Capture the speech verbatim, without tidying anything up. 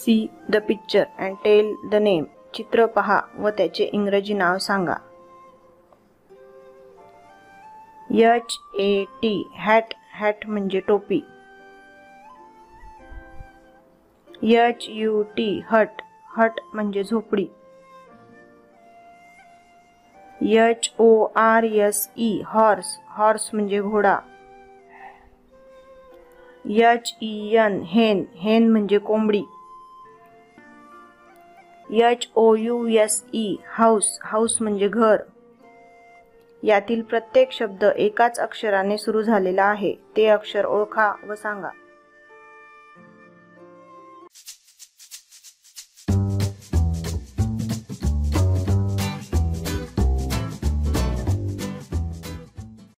C the picture and tell the name. चित्र पहा व त्याचे इंग्रजी नाव सांगा. H A T hat. Hat म्हणजे टोपी. H U T hut. Hut म्हणजे झोपडी. H O R S E horse. Horse म्हणजे घोडा. H E N hen. Hen म्हणजे कोंबडी. H O U S E house. House म्हणजे घर. यातील प्रत्येक शब्द एकाच अक्षराने सुरू झालेला आहे. ते अक्षर ओळखा व सांगा.